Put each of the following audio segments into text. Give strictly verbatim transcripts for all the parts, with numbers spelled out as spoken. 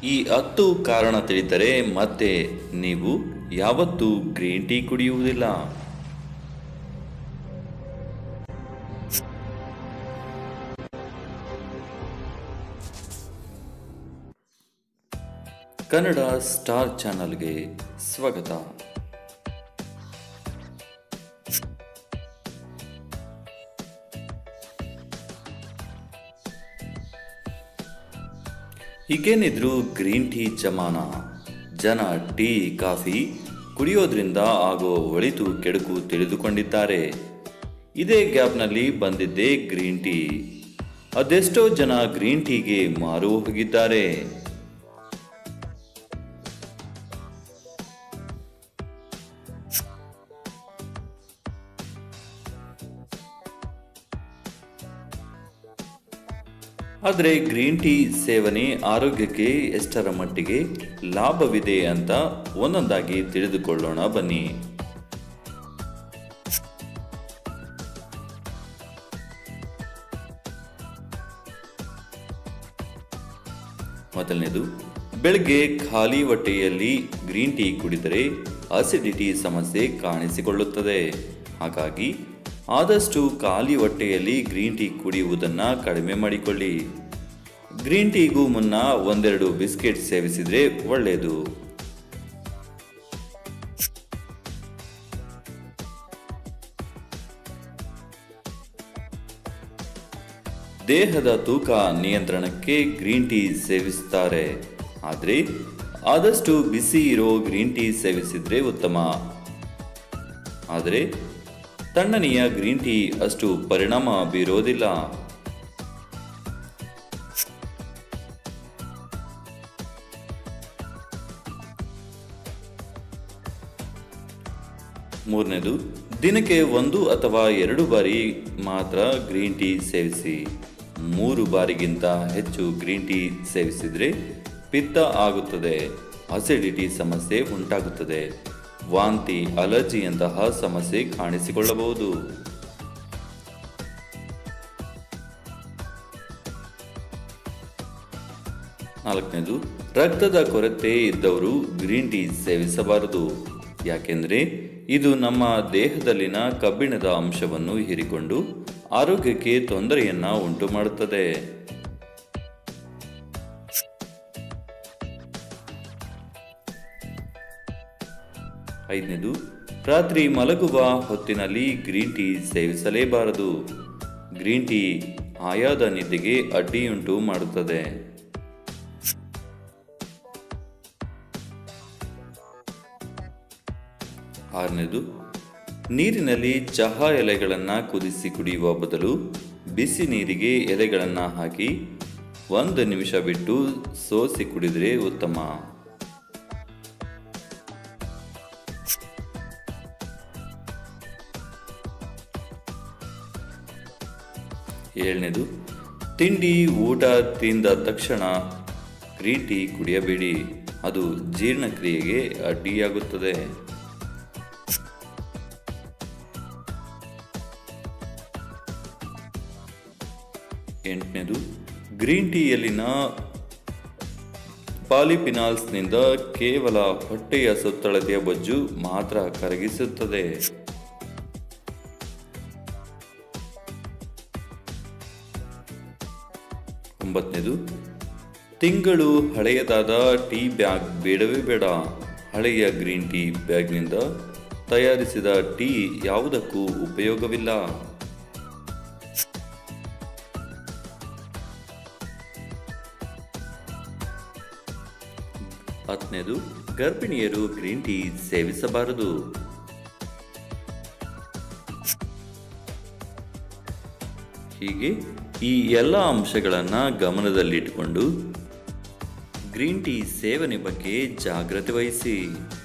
ಈ ಹತ್ತು ಕಾರಣ ತಿಳಿದರೆ ಮತ್ತೆ ನೀವು ಯಾವತ್ತೂ ಗ್ರೀನ್ ಟೀ ಕುಡಿಯುವುದಿಲ್ಲ. ಕನ್ನಡ ಸ್ಟಾರ್ ಚಾನಲ್ಗೆ ಸ್ವಾಗತ. ಹೀಗೇನಿದ್ರು ಗ್ರೀನ್ ಟೀ ಜಮಾನ. ಜನ ಟೀ ಕಾಫಿ ಕುಡಿಯೋದ್ರಿಂದ ಆಗೋ ಒಳಿತು ಕೆಡುಕು ತಿಳಿದುಕೊಂಡಿದ್ದಾರೆ. ಇದೇ ಗ್ಯಾಪ್ನಲ್ಲಿ ಬಂದಿದ್ದೇ ಗ್ರೀನ್ ಟೀ. ಅದೆಷ್ಟೋ ಜನ ಗ್ರೀನ್ ಟೀಗೆ ಮಾರು ಹೋಗಿದ್ದಾರೆ. ಆದರೆ ಗ್ರೀನ್ ಟೀ ಸೇವನೆ ಆರೋಗ್ಯಕ್ಕೆ ಎಷ್ಟರ ಮಟ್ಟಿಗೆ ಲಾಭವಿದೆ ಅಂತ ಒಂದೊಂದಾಗಿ ತಿಳಿದುಕೊಳ್ಳೋಣ ಬನ್ನಿ. ಮೊದಲನೇದು, ಬೆಳಗ್ಗೆ ಖಾಲಿ ಹೊಟ್ಟೆಯಲ್ಲಿ ಗ್ರೀನ್ ಟೀ ಕುಡಿದರೆ ಅಸಿಡಿಟಿ ಸಮಸ್ಯೆ ಕಾಣಿಸಿಕೊಳ್ಳುತ್ತದೆ. ಹಾಗಾಗಿ ಆದಷ್ಟು ಖಾಲಿ ಹೊಟ್ಟೆಯಲ್ಲಿ ಗ್ರೀನ್ ಟೀ ಕುಡಿಯುವುದನ್ನು ಕಡಿಮೆ ಮಾಡಿಕೊಳ್ಳಿ. ಗ್ರೀನ್ ಟೀಗೂ ಮುನ್ನ ಒಂದೆರಡು ಬಿಸ್ಕೆಟ್ ಸೇವಿಸಿದರೆ ಒಳ್ಳೆಯದು. ದೇಹದ ತೂಕ ನಿಯಂತ್ರಣಕ್ಕೆ ಗ್ರೀನ್ ಟೀ ಸೇವಿಸುತ್ತಾರೆ. ಆದರೆ ಆದಷ್ಟು ಬಿಸಿ ಇರೋ ಗ್ರೀನ್ ಟೀ ಸೇವಿಸಿದರೆ ಉತ್ತಮ. ಆದರೆ ತಣ್ಣನೆಯ ಗ್ರೀನ್ ಟೀ ಅಷ್ಟು ಪರಿಣಾಮ ಬೀರೋದಿಲ್ಲ. ಮೂರನೇದು, ದಿನಕ್ಕೆ ಒಂದು ಅಥವಾ ಎರಡು ಬಾರಿ ಮಾತ್ರ ಗ್ರೀನ್ ಟೀ ಸೇವಿಸಿ. ಮೂರು ಬಾರಿಗಿಂತ ಹೆಚ್ಚು ಗ್ರೀನ್ ಟೀ ಸೇವಿಸಿದರೆ ಪಿತ್ತ ಆಗುತ್ತದೆ, ಅಸಿಡಿಟಿ ಸಮಸ್ಯೆ ಉಂಟಾಗುತ್ತದೆ, ವಾಂತಿ, ಅಲರ್ಜಿಯಂತಹ ಸಮಸ್ಯೆ ಕಾಣಿಸಿಕೊಳ್ಳಬಹುದು. ನಾಲ್ಕನೇದು, ರಕ್ತದ ಕೊರತೆ ಇದ್ದವರು ಗ್ರೀನ್ ಟೀ ಸೇವಿಸಬಾರದು. ಯಾಕೆಂದರೆ ಇದು ನಮ್ಮ ದೇಹದಲ್ಲಿನ ಕಬ್ಬಿಣದ ಅಂಶವನ್ನು ಹೀರಿಕೊಂಡು ಆರೋಗ್ಯಕ್ಕೆ ತೊಂದರೆಯನ್ನ ಉಂಟು ಮಾಡುತ್ತದೆ. ಐದನೇದು, ರಾತ್ರಿ ಮಲಗುವ ಹೊತ್ತಿನಲ್ಲಿ ಗ್ರೀನ್ ಟೀ ಸೇವಿಸಲೇಬಾರದು. ಗ್ರೀನ್ ಟೀ ಆಯಾದ ನಿದ್ದೆಗೆ ಅಡ್ಡಿಯುಂಟು ಮಾಡುತ್ತದೆ. ಆರನೇದು, ನೀರಿನಲ್ಲಿ ಚಹಾ ಎಲೆಗಳನ್ನು ಕುದಿಸಿ ಕುಡಿಯುವ ಬದಲು ಬಿಸಿ ನೀರಿಗೆ ಎಲೆಗಳನ್ನು ಹಾಕಿ ಒಂದು ನಿಮಿಷ ಬಿಟ್ಟು ಸೋಸಿ ಕುಡಿದರೆ ಉತ್ತಮ. ಏಳನೇದು, ತಿಂಡಿ ಊಟ ತಿಂದ ತಕ್ಷಣ ಗ್ರೀನ್ ಟೀ ಕುಡಿಯಬೇಡಿ. ಅದು ಜೀರ್ಣಕ್ರಿಯೆಗೆ ಅಡ್ಡಿಯಾಗುತ್ತದೆ. ಎಂಟನೇದು, ಗ್ರೀನ್ ಟೀಯಲ್ಲಿನ ಪಾಲಿಫಿನಾಲ್ಸ್ನಿಂದ ಕೇವಲ ಹೊಟ್ಟೆಯ ಸುತ್ತಳತೆಯ ಬೊಜ್ಜು ಮಾತ್ರ ಕರಗಿಸುತ್ತದೆ. ಒಂಬತ್ತನೇದು, ತಿಂಗಳು ಹಳೆಯದಾದ ಟೀ ಬ್ಯಾಗ್ ಬೇಡವೇ ಬೇಡ. ಹಳೆಯ ಗ್ರೀನ್ ಟೀ ಬ್ಯಾಗ್ನಿಂದ ತಯಾರಿಸಿದ ಟೀ ಯಾವುದಕ್ಕೂ ಉಪಯೋಗವಿಲ್ಲ. ಹತ್ತನೇದು, ಗರ್ಭಿಣಿಯರು ಗ್ರೀನ್ ಟೀ ಸೇವಿಸಬಾರದು. ಹೀಗೆ ಈ ಎಲ್ಲ ಅಂಶಗಳನ್ನು ಗಮನದಲ್ಲಿಟ್ಟುಕೊಂಡು ಗ್ರೀನ್ ಟೀ ಸೇವನೆ ಬಗ್ಗೆ ಜಾಗೃತಿ ವಹಿಸಿ.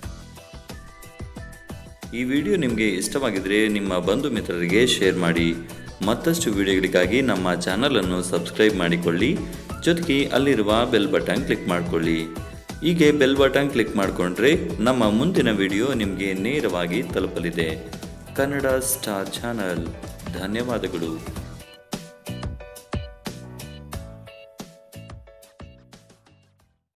ಈ ವಿಡಿಯೋ ನಿಮಗೆ ಇಷ್ಟವಾಗಿದ್ದರೆ ನಿಮ್ಮ ಬಂಧು ಮಿತ್ರರಿಗೆ ಶೇರ್ ಮಾಡಿ. ಮತ್ತಷ್ಟು ವಿಡಿಯೋಗಳಿಗಾಗಿ ನಮ್ಮ ಚಾನಲನ್ನು ಸಬ್ಸ್ಕ್ರೈಬ್ ಮಾಡಿಕೊಳ್ಳಿ. ಜೊತೆಗೆ ಅಲ್ಲಿರುವ ಬೆಲ್ ಬಟನ್ ಕ್ಲಿಕ್ ಮಾಡಿಕೊಳ್ಳಿ. ಹೀಗೆ ಬೆಲ್ ಬಟನ್ ಕ್ಲಿಕ್ ಮಾಡಿಕೊಂಡ್ರೆ ನಮ್ಮ ಮುಂದಿನ ವಿಡಿಯೋ ನಿಮಗೆ ನೇರವಾಗಿ ತಲುಪಲಿದೆ. Kannada star channel. ಧನ್ಯವಾದಗಳು.